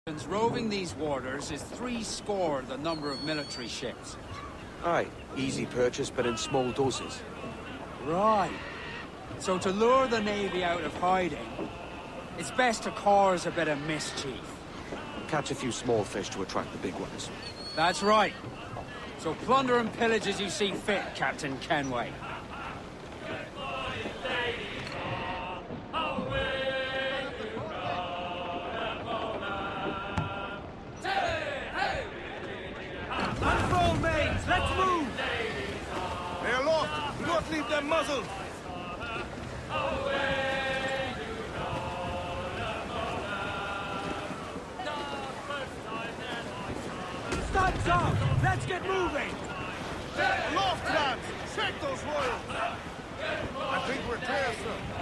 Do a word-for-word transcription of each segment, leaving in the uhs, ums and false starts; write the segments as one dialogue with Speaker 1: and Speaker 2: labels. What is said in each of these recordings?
Speaker 1: Roving these waters is three score the number of military ships.
Speaker 2: Aye, easy purchase, but in small doses.
Speaker 1: Right. So to lure the Navy out of hiding, it's best to cause a bit of mischief.
Speaker 2: Catch a few small fish to attract the big ones.
Speaker 1: That's right. So plunder and pillage as you see fit, Captain Kenway.
Speaker 3: Unroll mains, let's move! They're aloft, do not leave them muzzled! Stunts up! Let's get moving! Aloft, lads! Check those royals! I think we're clear, sir.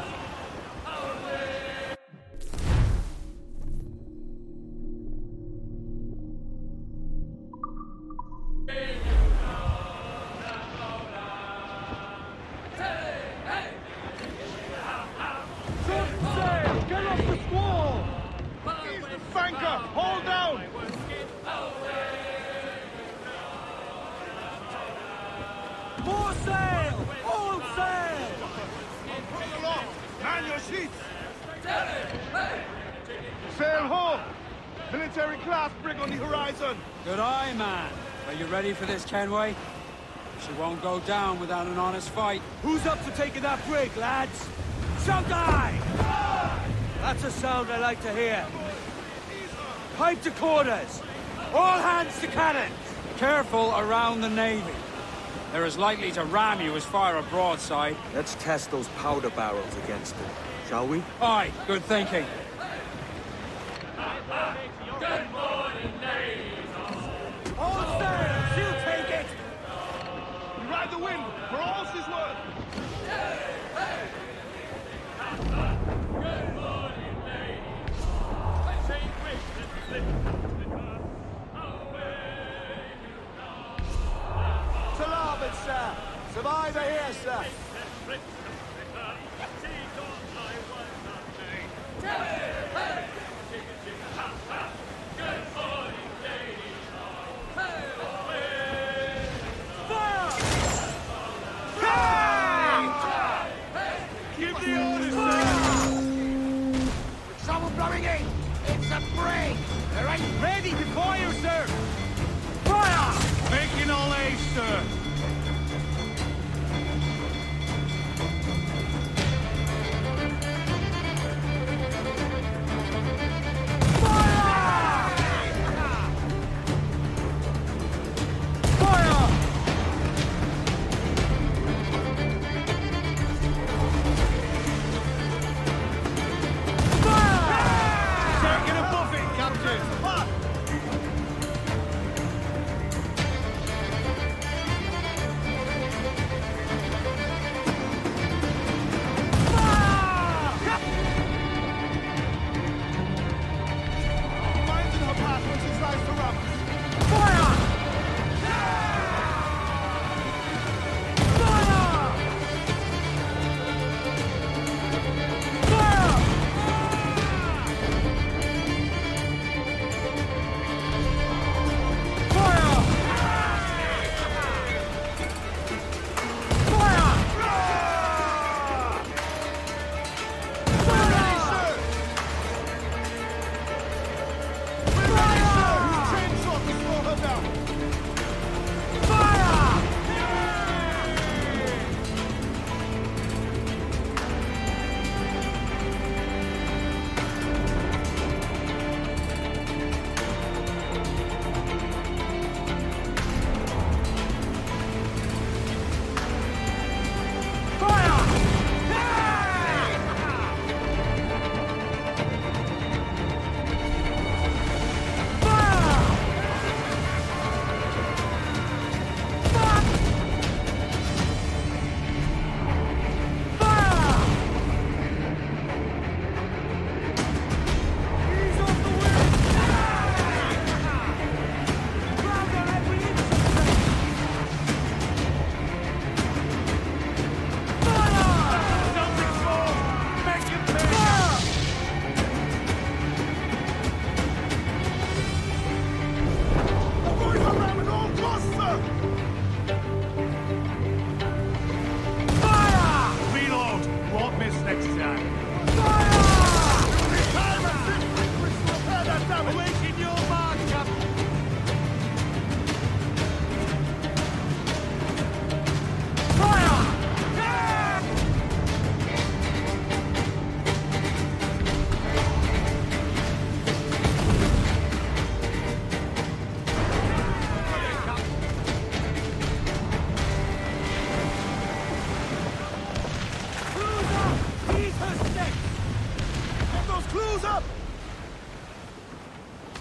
Speaker 3: Sail ho! Military class brig on the horizon!
Speaker 1: Good eye, man. Are you ready for this, Kenway? She won't go down without an honest fight.
Speaker 3: Who's up for taking that brig, lads? Shout aye! That's a sound I like to hear. Pipe to quarters! All hands to cannons!
Speaker 1: Careful around the Navy. They're as likely to ram you as fire a broadside.
Speaker 2: Let's test those powder barrels against them, shall we?
Speaker 1: Aye, good thinking.
Speaker 3: Good morning, ladies! All sail! She'll take it! We ride the wind, for all she's worth! Good morning, ladies! To larboard, sir! Survivor here, sir! Ready to fire, sir! Fire! Making all ace, sir!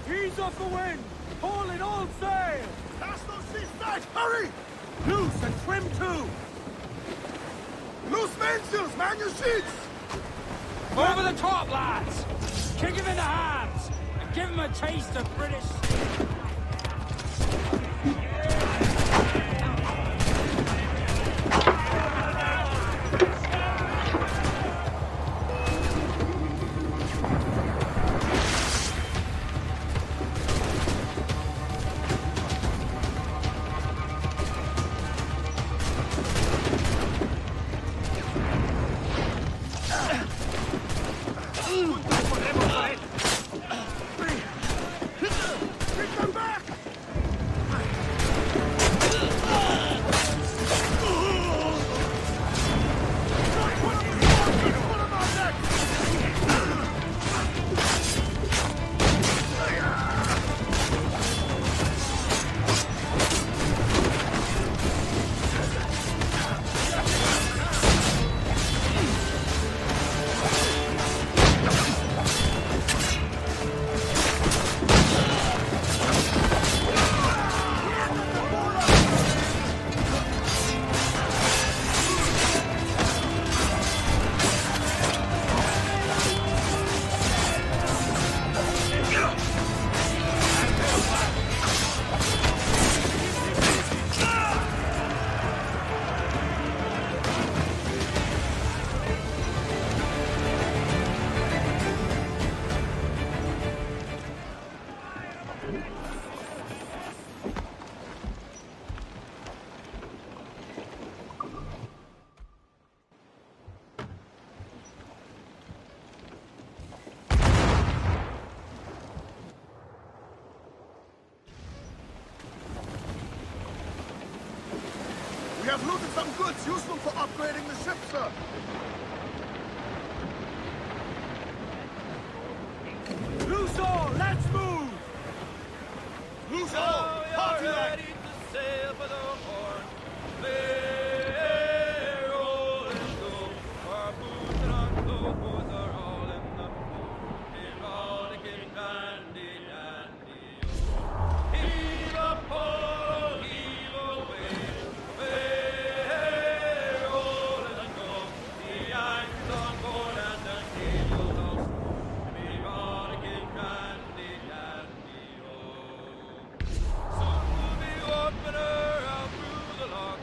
Speaker 3: Ease off the wind! Haul in all sail!
Speaker 4: Cast those sheets back! Hurry!
Speaker 3: Loose and trim too!
Speaker 4: Loose mainsails! Man your sheets!
Speaker 1: Over the top, lads! Kick him in the hands! And give him a taste of British...
Speaker 4: We have looted some goods useful for upgrading the ship, sir.
Speaker 3: Loose all! Let's move!
Speaker 4: Loose all! Party line!
Speaker 5: Ready to sail for the Horn. There, roll and go. Our boots and our clothes are all in the boat. We're all getting dandy, dandy. Heave up, oh, heave away. There, roll and go. The anchor's on board and the cable's all spread. We're all getting dandy, dandy, oh. Soon will be opener out through the lock.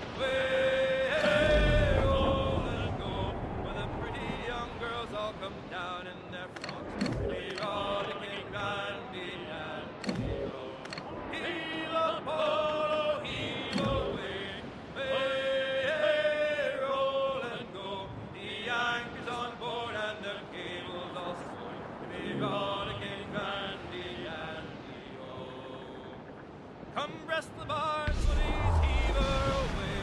Speaker 5: Way, roll and go, where the pretty young girls all come down in their frocks. We're all getting dandy, dandy, oh. Heave up, oh, heave away. Way, roll and go. The anchor's on board and the cable's all spoiled. We're all getting dandy, dandy, oh. Come breast the bars, buddies, heave her away.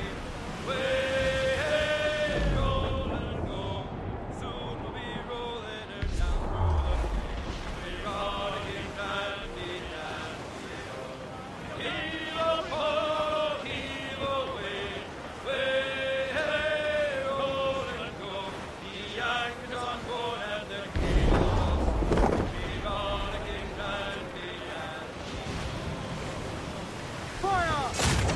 Speaker 5: Way, roll and go. Soon we'll be rolling her down through the bay. We're all getting dandy, dandy, oh. Heave up, oh, heave away. Way, roll and go. The anchor's on board and the cable's all spoiled. We're all getting dandy, dandy.
Speaker 3: Fire!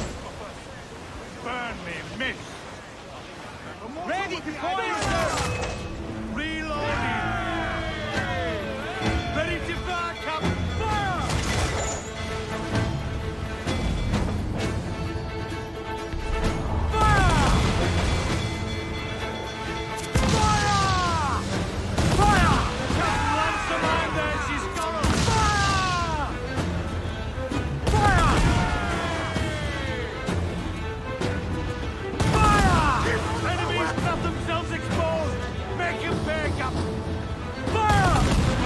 Speaker 4: Burn me, miss!
Speaker 3: Ready to fire!
Speaker 4: Reloading!
Speaker 3: Ready to back up! Fire! Fire! Fire! Fire! Captain wants the man there, she's gone! Fire! Fire! Fire! Enemies got themselves exposed! Make him back up! Fire!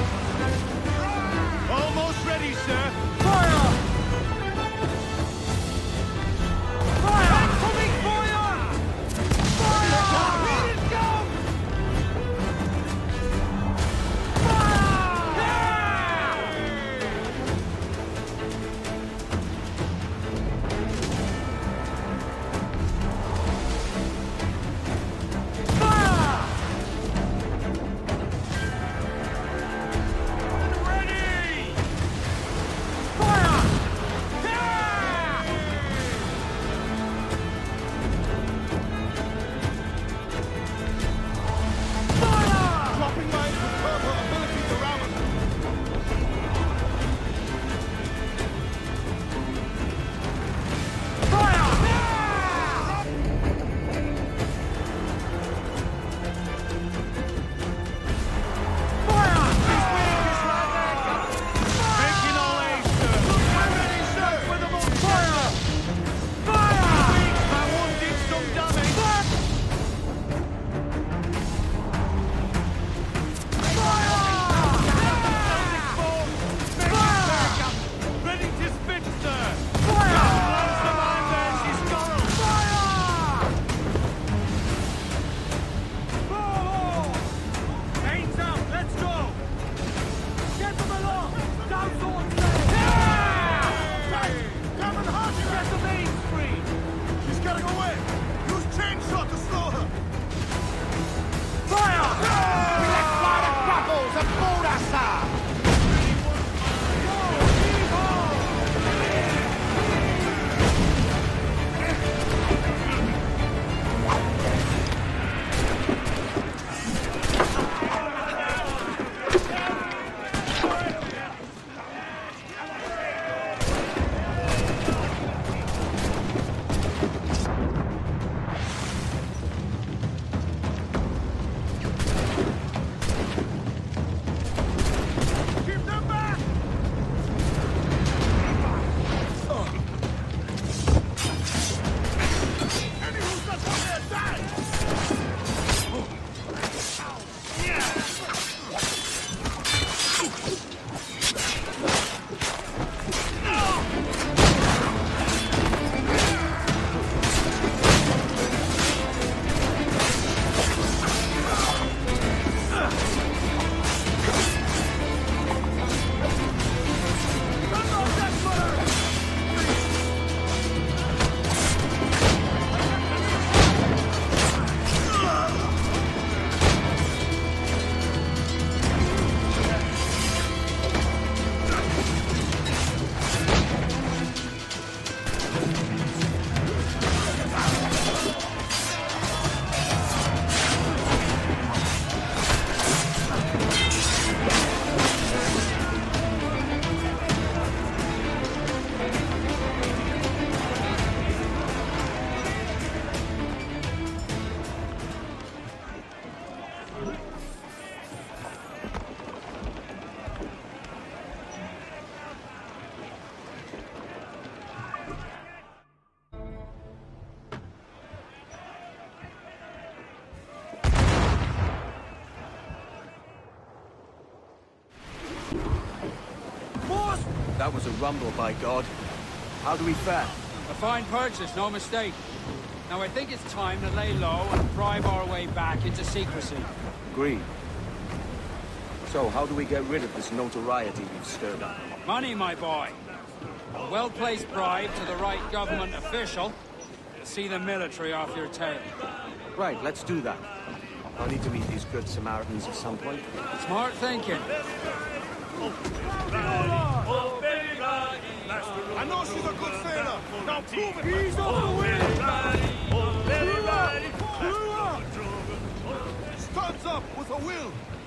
Speaker 4: Almost ready, sir.
Speaker 3: Fire! Fire! I'm coming for you! Fire! Let it go! Fire! Ready!
Speaker 2: That was a rumble, by God. How do we fare?
Speaker 1: A fine purchase, no mistake. Now I think it's time to lay low and bribe our way back into secrecy.
Speaker 2: Agreed. So, how do we get rid of this notoriety we've stirred up?
Speaker 1: Money, my boy. A well-placed bribe to the right government official. See the military off your tail.
Speaker 2: Right, let's do that. I'll need to meet these good Samaritans at some point.
Speaker 1: Smart thinking.
Speaker 4: I know she's a good sailor. Now prove it.
Speaker 3: He's on the wheel!
Speaker 4: Stands up with a will.